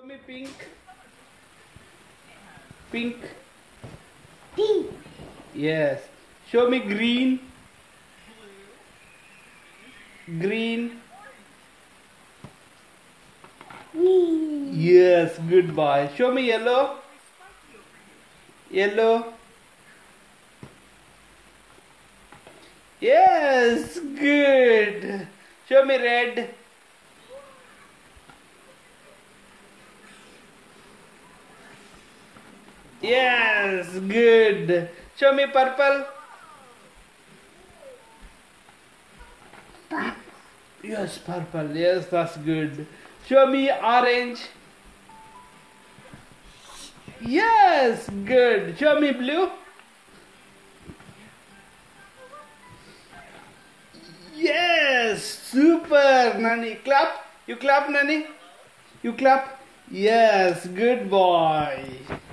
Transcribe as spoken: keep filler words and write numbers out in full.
me pink. Pink. Pink. Yes. Show me green. Green. Green. Yes, good boy. Show me yellow. Yellow. Yes, good. Show me red. Yes, good. Show me purple. Purple. Yes, purple. Yes, that's good. Show me orange. Yes, good. Show me blue. Yes, super, Nani. Clap. You clap, Nani. You clap. Yes, good boy.